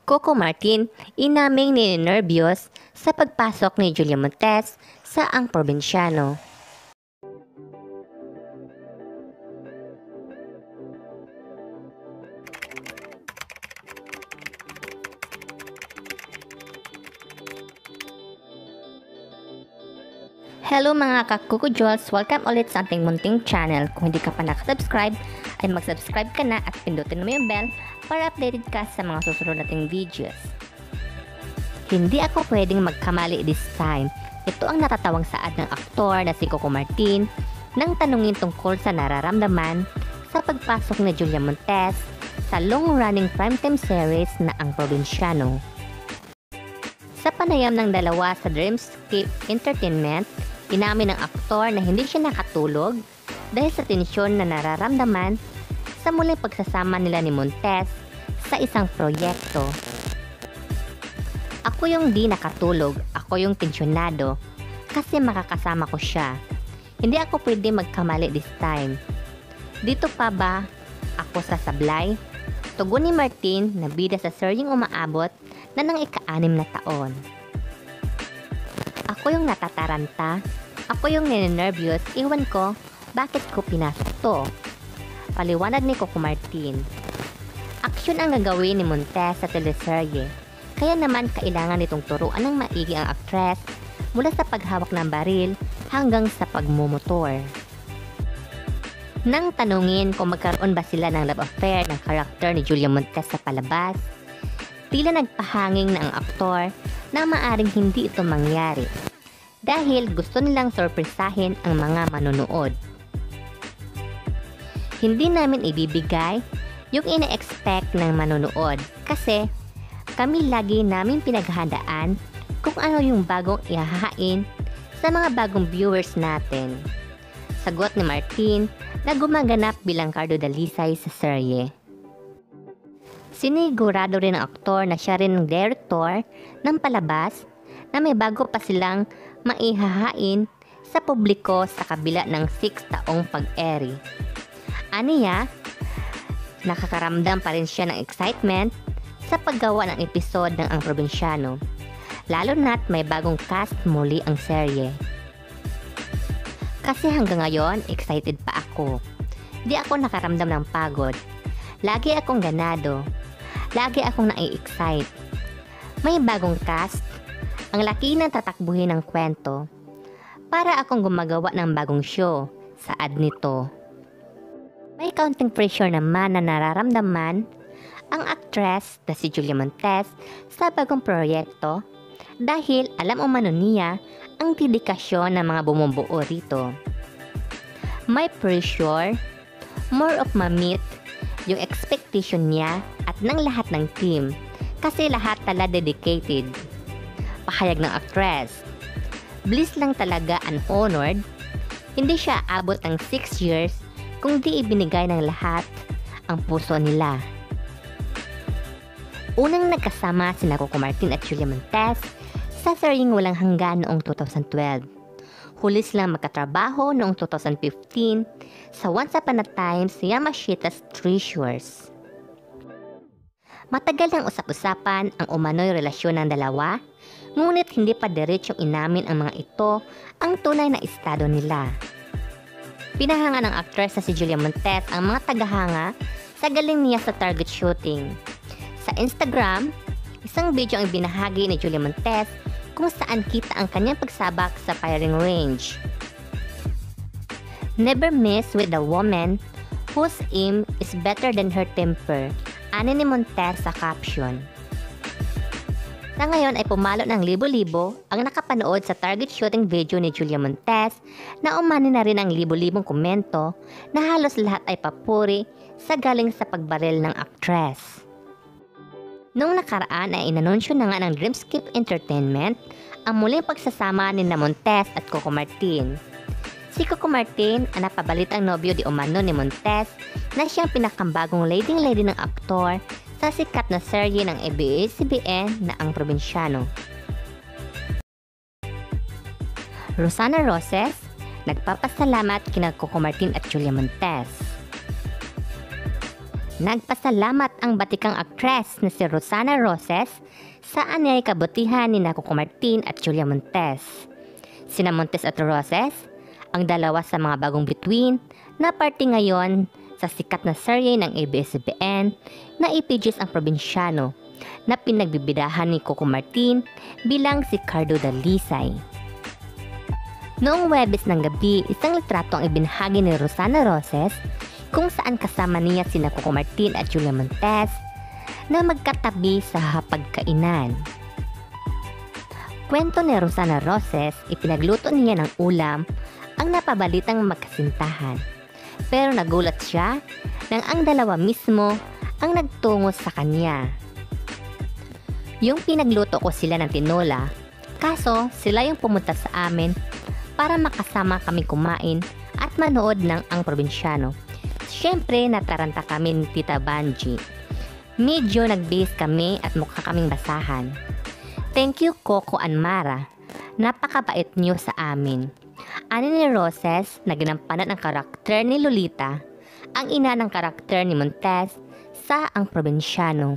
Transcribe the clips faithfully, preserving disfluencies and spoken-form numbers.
Coco Martin inaming ninenerbyos sa pagpasok ni Julia Montes sa Ang Probinsyano. Hello mga kakukujols! Welcome ulit sa ating munting channel. Kung hindi ka pa nakasubscribe, ay mag-subscribe ka na at pindutin mo yung bell para updated ka sa mga susunod nating videos. Hindi ako pwedeng magkamali this time. Ito ang natatawang saad ng aktor na si Coco Martin nang tanungin tungkol sa nararamdaman sa pagpasok ni Julia Montes sa long-running primetime series na Ang Probinsyano. Sa panayam ng dalawa sa Dreamscape Entertainment, inamin ng aktor na hindi siya nakatulog dahil sa tensyon na nararamdaman sa muling pagsasama nila ni Montes sa isang proyekto. Ako yung di nakatulog, ako yung tensyonado kasi makakasama ko siya. Hindi ako pwede magkamali this time. Dito pa ba ako sasablay? Tugon ni Martin na bida sa seryeng umaabot na nang ika-anim na taon. Ako yung natataranta, ako yung ninenervyos, iwan ko bakit ko pinasok to. Paliwanag ni Coco Martin. Aksyon ang gagawin ni Montes sa teleserye, kaya naman kailangan nitong turuan ng maigi ang aktres mula sa paghawak ng baril hanggang sa pagmumotor. Nang tanungin kung magkaroon ba sila ng love affair ng karakter ni Julia Montes sa palabas, tila nagpahanging na ang aktor na maaring hindi ito mangyari dahil gusto nilang sorpresahin ang mga manonood. Hindi namin ibibigay yung ina-expect ng manonood kasi kami lagi namin pinaghahandaan kung ano yung bagong ihahain sa mga bagong viewers natin. Sagot ni Martin na gumaganap bilang Cardo Dalisay sa serye. Sinigurado rin ng aktor na siya rin ang director ng palabas na may bago pa silang maihahain sa publiko sa kabila ng six taong pag-eri. Aniya, nakakaramdam pa rin siya ng excitement sa paggawa ng episode ng Ang Probinsyano, lalo na't may bagong cast muli ang serye. Kasi hanggang ngayon, excited pa ako. Di ako nakaramdam ng pagod. Lagi akong ganado. Lagi akong nai-excite. May bagong cast, ang laki ng tatakbuhin ng kwento. Para akong gumagawa ng bagong show, saad nito. May kaunting pressure naman na nararamdaman ang actress na si Julia Montes sa bagong proyekto dahil alam umano niya ang dedikasyon ng mga bumubuo rito. May pressure, more of ma-meet yung expectation niya at ng lahat ng team kasi lahat tala dedicated. Pahayag ng actress. Bliss lang talaga and honored. Hindi siya abot ng six years kung di ibinigay ng lahat ang puso nila. Unang nagkasama sina Coco Martin at Julia Montes sa seryeng Walang Hanggan noong two thousand twelve. Huli silang magkatrabaho noong two thousand fifteen sa Once Upon a Time sa Yamashita's Treasures. Matagal ng usap-usapan ang umano'y relasyon ng dalawa, ngunit hindi pa diretsong inamin ang mga ito ang tunay na estado nila. Pinahanga ng actress na si Julia Montes ang mga tagahanga sa galing niya sa target shooting. Sa Instagram, isang video ang binahagi ni Julia Montes kung saan kita ang kanyang pagsabak sa firing range. Never miss with a woman whose aim is better than her temper, ani ni Montes sa caption. Sa ngayon ay pumalo ng libo-libo ang nakapanood sa target shooting video ni Julia Montes na umani na rin ang libo-libong komento na halos lahat ay papuri sa galing sa pagbaril ng actress. Noong nakaraan ay inanunsyo na nga ng Dreamscape Entertainment ang muling pagsasama ni Montes at Coco Martin. Si Coco Martin ang napabalitang nobyo di umano ni Montes na siyang pinakambagong leading-lady ng aktor sa sikat na serye ng A B S C B N na Ang Probinsyano. Rosana Roses, nagpapasalamat kina Coco Martin at Julia Montes. Nagpasalamat ang batikang aktres na si Rosana Roses sa anyay kabutihan ni Coco Martin at Julia Montes. Sina Montes at Roses, ang dalawa sa mga bagong bituin na parte ngayon sa sikat na serye ng A B S C B N na Ipigis ang Probinsyano na pinagbibidahan ni Coco Martin bilang si Cardo Dalisay. Noong Huwebes ng gabi, isang litrato ang ibinahagi ni Rosana Roses kung saan kasama niya sina Coco Martin at Julia Montes na magkatabi sa hapagkainan. Kwento ni Rosana Roses, ipinagluto niya ng ulam ang napabalitang magkasintahan. Pero nagulat siya nang ang dalawa mismo ang nagtungo sa kanya. Yung pinagluto ko sila ng tinola, kaso sila yung pumunta sa amin para makasama kami kumain at manood ng Ang Probinsyano. Siyempre, nataranta kami ni Tita Banji. Medyo nag-base kami at mukha kaming basahan. Thank you, Coco and Mara. Napakabait niyo sa amin. Ani ni Roses na ginampanan ang karakter ni Lolita, ang ina ng karakter ni Montes sa Ang Probinsyano.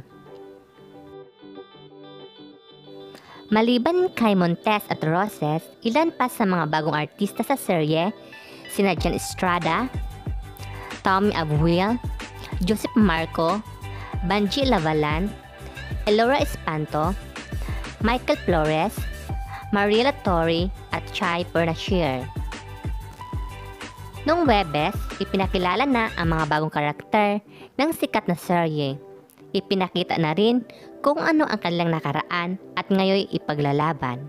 Maliban kay Montes at Roses, ilan pa sa mga bagong artista sa serye, sina Jan Estrada, Tommy Abuel, Joseph Marco, Banji Lavalan, Elora Espanto, Michael Flores, Mariela Torre at Chai Pernashir. Noong Huwebes, ipinakilala na ang mga bagong karakter ng sikat na serye. Ipinakita na rin kung ano ang kanilang nakaraan at ngayon ipaglalaban.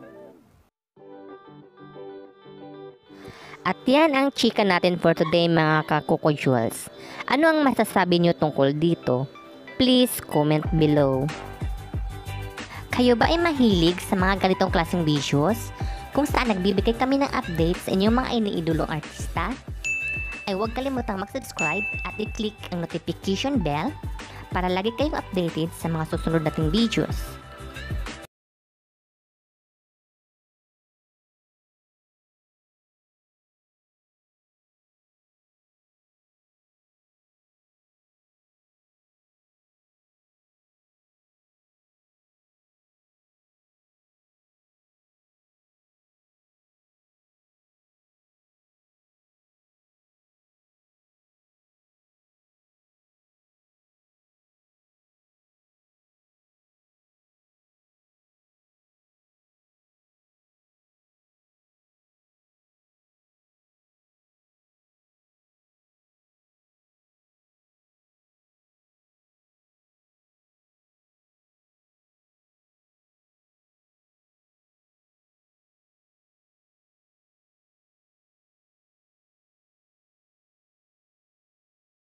At yan ang chika natin for today mga ka-Coco Jewels. Ano ang masasabi nyo tungkol dito? Please comment below. Kayo ba ay mahilig sa mga ganitong klaseng videos kung saan nagbibigay kami ng updates sa inyong mga iniidolong artista? Ay huwag kalimutang mag-subscribe at i-click ang notification bell para lagi kayong updated sa mga susunod nating videos.